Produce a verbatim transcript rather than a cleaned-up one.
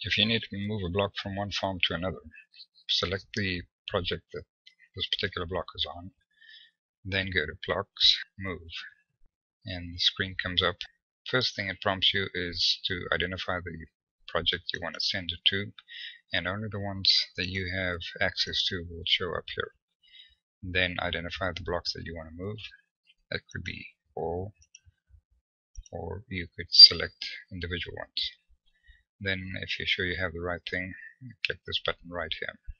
If you need to move a block from one farm to another, select the project that this particular block is on, then go to Blocks, Move, and the screen comes up. First thing it prompts you is to identify the project you want to send it to, and only the ones that you have access to will show up here. Then identify the blocks that you want to move. That could be all, or you could select individual ones. Then if you're sure you have the right thing, click this button right here.